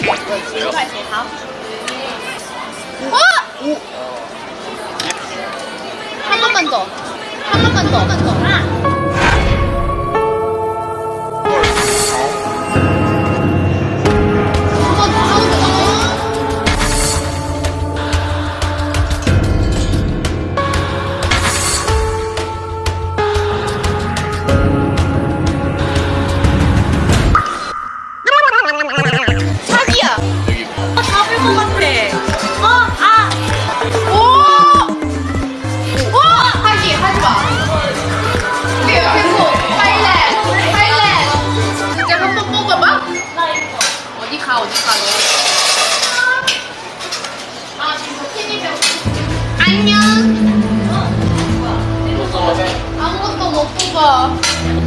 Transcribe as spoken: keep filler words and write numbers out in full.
十块钱，好。 어? 한 번만 더. 한 번만 더. 한 번만 더. 아. 안녕. 아무것도 못 뽑아.